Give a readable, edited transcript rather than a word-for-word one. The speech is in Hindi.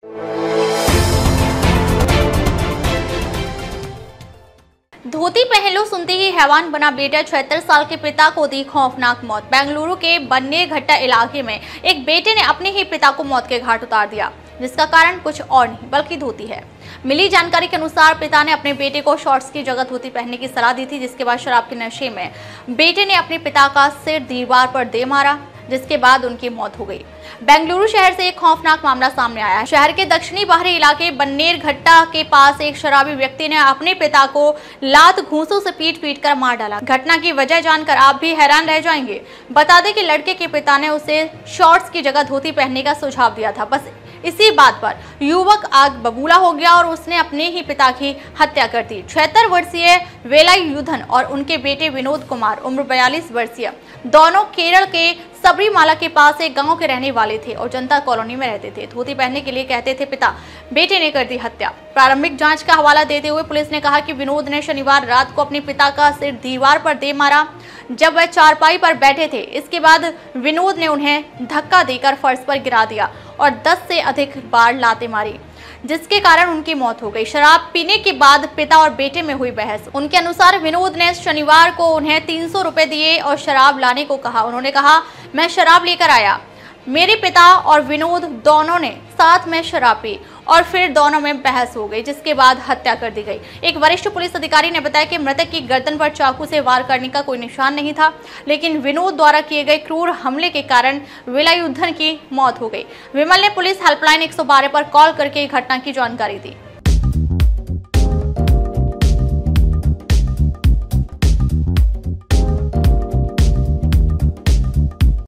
धोती पहन लो सुनते ही हैवान बना बेटा। 76 साल के पिता को दी खौफनाक मौत। बेंगलुरु के बन्नेरघट्टा इलाके में एक बेटे ने अपने ही पिता को मौत के घाट उतार दिया, जिसका कारण कुछ और नहीं बल्कि धोती है। मिली जानकारी के अनुसार पिता ने अपने बेटे को शॉर्ट्स की जगह धोती पहनने की सलाह दी थी, जिसके बाद शराब के नशे में बेटे ने अपने पिता का सिर दीवार पर दे मारा, जिसके बाद उनकी मौत हो गई। बेंगलुरु शहर से एक खौफनाक मामला सामने आया है। शहर के दक्षिणी बाहरी इलाके बन्नेरघट्टा के पास एक शराबी व्यक्ति ने अपने पिता को लात घूंसों से पीट कर मार डाला। घटना की वजह जानकर आप भी हैरान रह जाएंगे। बता दें कि लड़के के पिता ने उसे शॉर्ट्स की जगह धोती पहनने का सुझाव दिया था। बस इसी बात पर युवक आग बबूला हो गया और उसने अपने ही पिता की हत्या कर दी। 76 वर्षीय वेलायुधन और उनके बेटे विनोद कुमार उम्र 42 वर्षीय दोनों केरल के सबरीमाला के पास एक गांव के रहने वाले थे और जनता कॉलोनी में रहते थे। धोती पहनने के लिए कहते थे पिता, बेटे ने कर दी हत्या। प्रारंभिक जांच का हवाला देते हुए पुलिस ने कहा कि विनोद ने शनिवार रात को अपने पिता का सिर दीवार पर दे मारा जब वह चारपाई पर बैठे थे। इसके बाद विनोद ने उन्हें धक्का देकर फर्श पर गिरा दिया और 10 से अधिक बार लातें मारी, जिसके कारण उनकी मौत हो गई। शराब पीने के बाद पिता और बेटे में हुई बहस। उनके अनुसार विनोद ने शनिवार को उन्हें 300 रुपए दिए और शराब लाने को कहा। उन्होंने कहा, मैं शराब लेकर आया। मेरे पिता और विनोद दोनों ने साथ में शराब पी और फिर दोनों में बहस हो गई, जिसके बाद हत्या कर दी गई। एक वरिष्ठ पुलिस अधिकारी ने बताया कि मृतक की गर्दन पर चाकू से वार करने का कोई निशान नहीं था, लेकिन विनोद द्वारा किए गए क्रूर हमले के कारण वेलायुधन की मौत हो गई। विमल ने पुलिस हेल्पलाइन 112 पर कॉल करके घटना की जानकारी दी।